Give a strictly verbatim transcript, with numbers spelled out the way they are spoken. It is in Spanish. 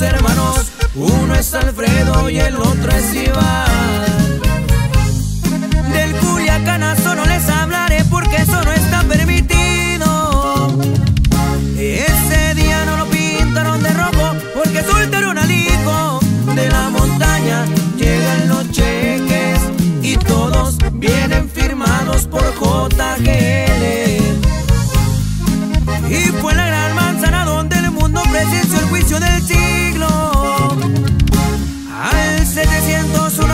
dos hermanos, uno es Alfredo y el otro es Iván. Del Culiacanazo no les hablaré porque eso no está permitido. Ese día no lo pintaron de rojo porque soltaron al hijo de la montaña. Llegan los cheques y todos vienen firmados por J G L. Y fue la gran manzana donde el mundo presenció el juicio del siglo. Al setecientos uno